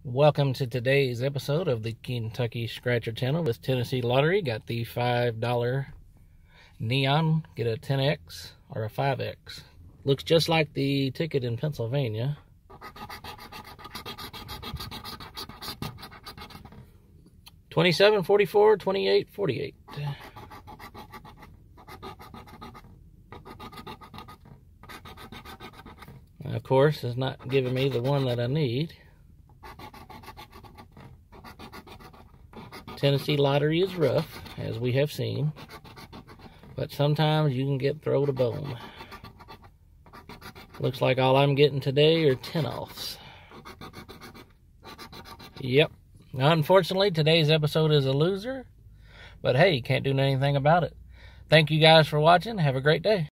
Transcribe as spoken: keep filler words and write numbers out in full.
Welcome to today's episode of the Kentucky Scratcher Channel with Tennessee Lottery. Got the five dollar neon, get a ten X or a five X. Looks just like the ticket in Pennsylvania. twenty-seven, forty-four, twenty-eight, forty-eight. Of course, it's not giving me the one that I need. Tennessee Lottery is rough, as we have seen, but sometimes you can get thrown a bone. Looks like all I'm getting today are ten offs. Yep. Unfortunately, today's episode is a loser, but hey, can't do anything about it. Thank you guys for watching. Have a great day.